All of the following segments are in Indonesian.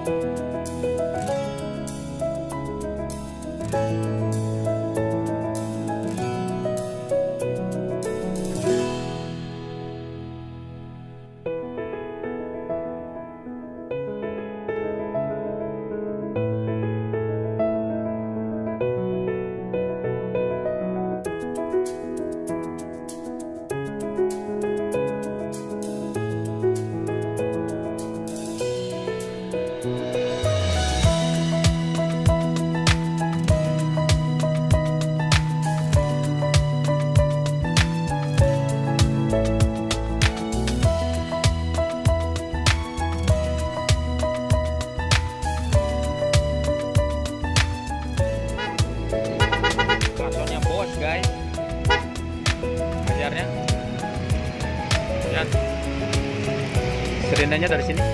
Guys, ajarnya lihat sirenenya dari sini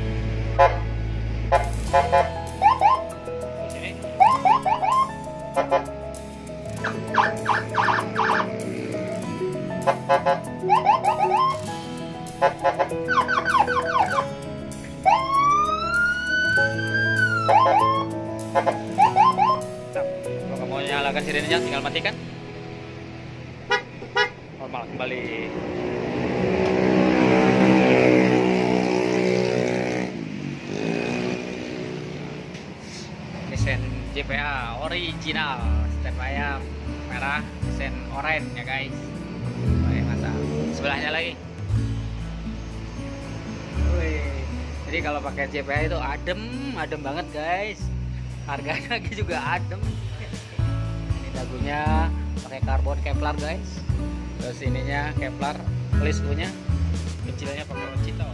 ke sini. Kalau kamu mau nyalakan sirenenya tinggal matikan. Normal kembali. Desain JPA original, standby-nya merah, desain oranye ya guys. Oke, mantap. Sebelahnya lagi. Wih. Jadi kalau pakai JPA itu adem banget guys. Harganya juga adem. Ini dagunya pakai karbon Kevlar guys. Terus ininya Kevlar, peliskunya kecilnya pakai Ocito.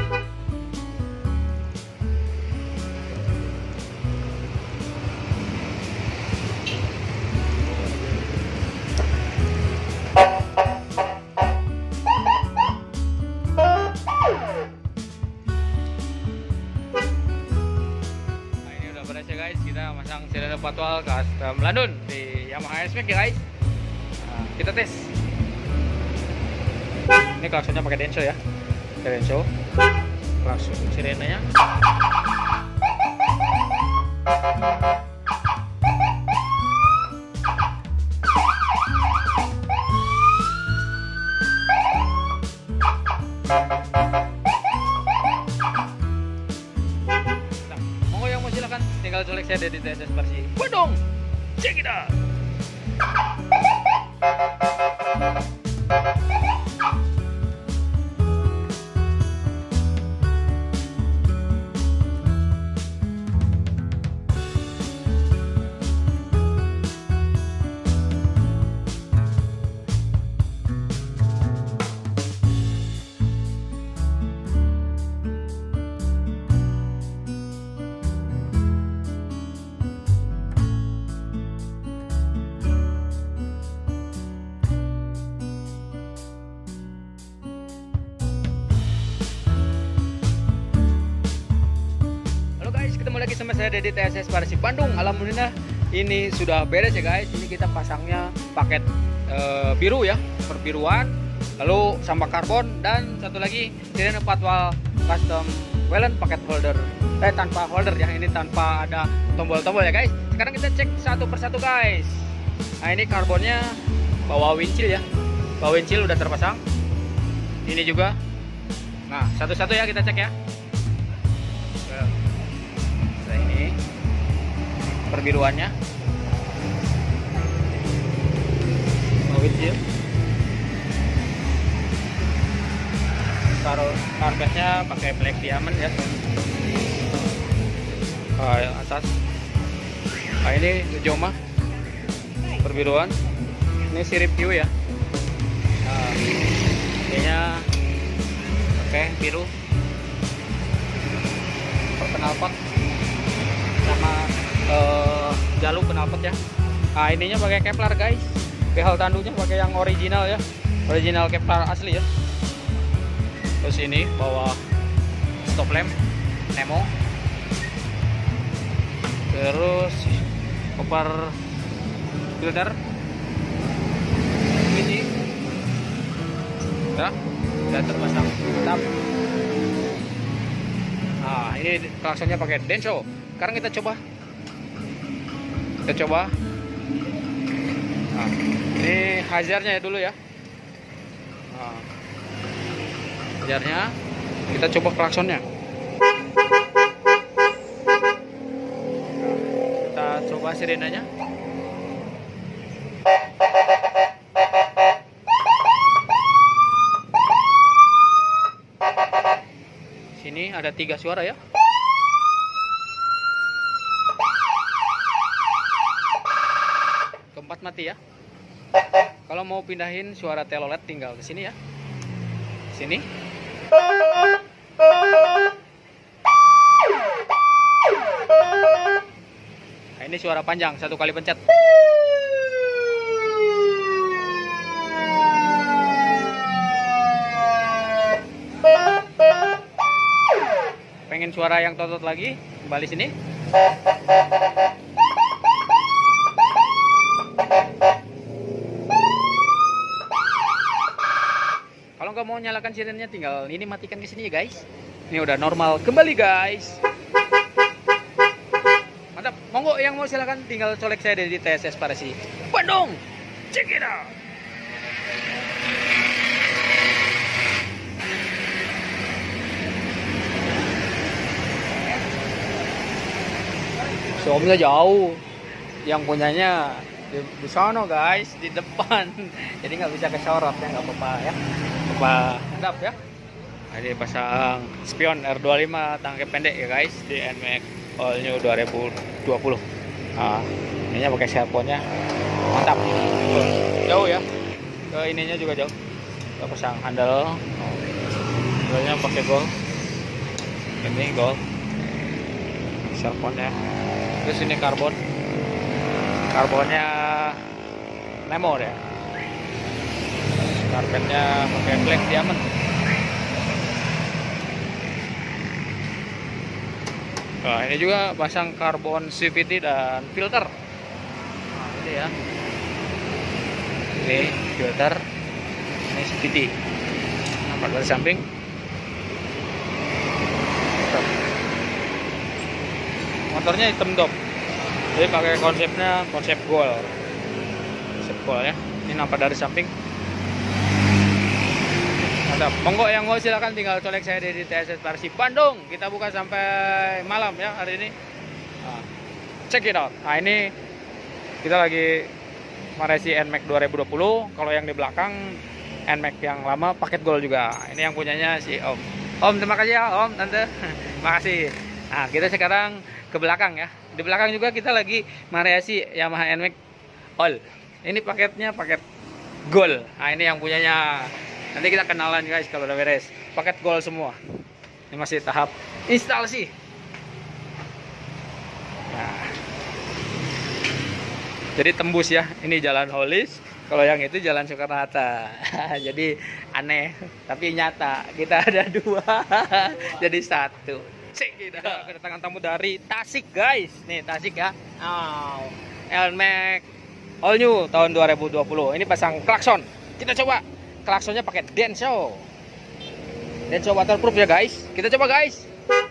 Nah, ini udah beres ya guys, kita masang sirene patwal custom Landun di Yamaha S-Max ya guys. Nah, kita tes. Ini klaksonnya pakai Denso ya, Denso. Klakson sirenenya. Nah, monggo yang mau silakan, tinggal colek saya di TSS Parsi Bandung. Check it out. Ketemu lagi sama saya Dedi TSS Parsi Bandung. Alhamdulillah ini sudah beres ya guys. Ini kita pasangnya paket biru ya, perbiruan, lalu sampah karbon, dan satu lagi sirene patwal custom Wellen paket holder. Tanpa holder ya, ini tanpa ada tombol-tombol ya guys. Sekarang kita cek satu persatu guys. Nah, ini karbonnya bawa wincil ya, bawa wincil udah terpasang. Ini juga. Nah, satu-satu ya kita cek ya. Ini perbiruannya, wincil, taruh karpetnya pakai black diamond ya, atas. Nah, ini Joma perbiruan, ini sirip view ya. Nah, kayaknya oke, biru knalpot sama jalur knalpot ya. Nah, ininya pakai Kevlar guys, behel tandunya pakai yang original ya, original Kevlar asli ya. Terus ini bawa stop lamp Nemo, terus koper filter ini ya, udah terpasang mantap. Nah, ini klaksonnya pakai Denso. Sekarang kita coba. Nah, ini hazardnya dulu ya. Nah, hazardnya kita coba klaksonnya. Kita coba sirenanya. Sini ada 3 suara ya. Keempat mati ya. Kalau mau pindahin suara telolet tinggal ke sini ya. Sini. Nah, ini suara panjang 1 kali pencet. Pengen suara yang totot lagi, kembali sini. Kalau nggak mau nyalakan sirennya, tinggal ini matikan ke sini ya guys. Ini udah normal kembali guys. Mantap, monggo yang mau silakan tinggal colek saya dari TSS Parasi Bandung. Check it out. Showroomnya jauh, yang punyanya di sana guys, di depan, jadi nggak bisa kesorot ya, nggak apa-apa ya, mantap ya. Nah, ini pasang spion R25 tangke pendek ya guys di NMAX All New 2020. Nah, ininya pakai cellphone-nya, mantap, jauh ya, ke ininya juga jauh. Kita pasang handle, handle-nya pakai gold, ini gold, cellphone-nya. Terus ini karbonnya Nemo ya, karpetnya pakai black diamond. Nah, ini juga pasang karbon CVT dan filter. Nah, ini ya, ini filter, ini CVT. Nampak dari samping. Motornya hitam dop, jadi pakai konsep gold ya. Ini nampak dari samping. Mantap. Monggo yang mau silakan tinggal colek saya di TSS Parasi Bandung. Kita buka sampai malam ya hari ini. Nah, check it out. Nah, ini kita lagi mereview NMAX 2020. Kalau yang di belakang NMAX yang lama paket gold juga. Ini yang punyanya si Om. Om, terima kasih ya Om, Tante. Terima kasih. Nah, kita sekarang ke belakang ya. Di belakang juga kita lagi variasi Yamaha NMAX All. Ini paketnya paket gold. Nah, ini yang punyanya. Nanti kita kenalan guys kalau udah beres. Paket gold semua. Ini masih tahap instalasi. Nah, jadi tembus ya. Ini jalan Holis. Kalau yang itu jalan Soekarno-Hatta. Jadi aneh, tapi nyata. Kita ada 2, jadi 1. Cek kita kedatangan tamu dari Tasik guys. Nih Tasik ya. NMAX All New tahun 2020. Ini pasang klakson. Kita coba klaksonnya pakai Denso. Denso waterproof ya guys. Kita coba guys.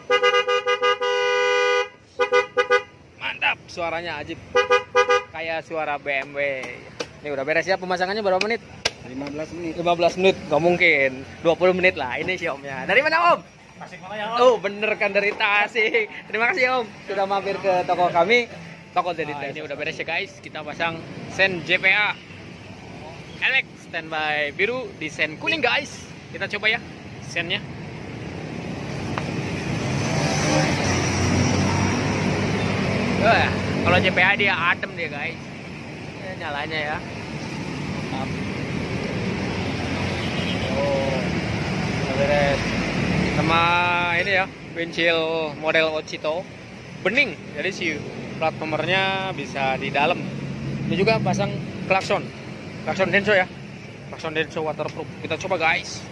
Mantap, suaranya ajib. Kayak suara BMW. Ini udah beres ya, pemasangannya berapa menit? 15 menit. 15 menit, nggak mungkin. 20 menit lah. Ini si Omnya. Dari mana Om? Tasikmalaya, Om. Oh, bener kan, dari Tasik. Terima kasih Om sudah mampir ke toko kami. Toko jadi ini udah beres ya guys. Kita pasang sen JPA Alex standby biru di sen kuning guys. Kita coba ya sennya. Kalau JPA dia adem dia guys. Nyalanya ya. Oh, udah beres. Sama ini ya, windshield model Ochito bening, jadi si plat nomornya bisa di dalam. Ini juga pasang klakson Denso ya, klakson Denso waterproof. Kita coba guys.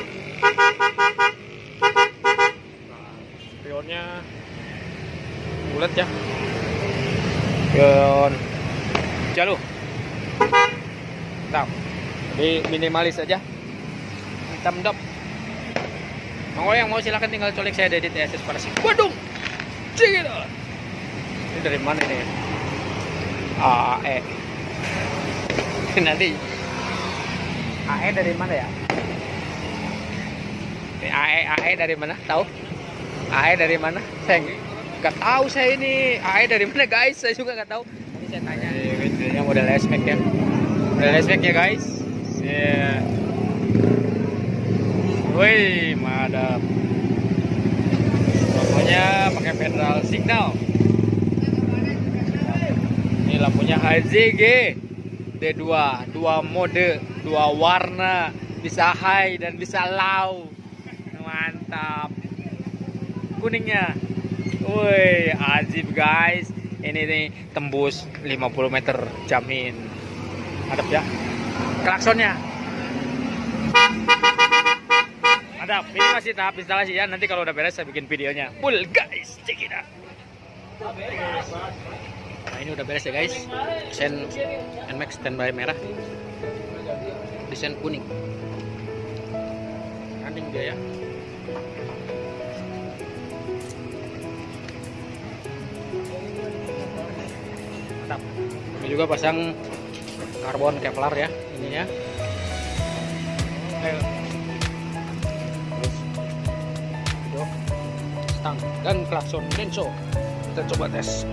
Spionnya bulat ya, spion jalur. Nah, jadi minimalis aja, hitam dop. Mau yang mau silahkan tinggal colek saya dari TSS Parasi Bandung. Cek it out. Ini dari mana ini? AE. Nanti AE dari mana ya? Ini AE dari mana? Tahu? AE dari mana? Saya nggak tahu saya ini AE dari mana guys. Saya juga nggak tahu. Nanti saya tanya. Ini model S-Max ya. Model S-Max ya guys. Yeah. Wih, madap. Lampunya pakai federal signal. Ini lampunya HZG D2, 2 mode, 2 warna, bisa high dan bisa low. Mantap. Kuningnya. Wih, ajib guys. Ini nih tembus 50 meter jamin. Hadap ya. Klaksonnya. Hadap. Ini masih tahap instalasi ya. Nanti kalau udah beres saya bikin videonya. Full guys, check it out. Nah, ini udah beres ya guys. Desain NMAX standby merah, desain kuning, running dia ya. Mantap. Ini juga pasang karbon Kevlar ya ininya. Ayo. Terus jok, stang dan klakson Denso. Kita coba tes.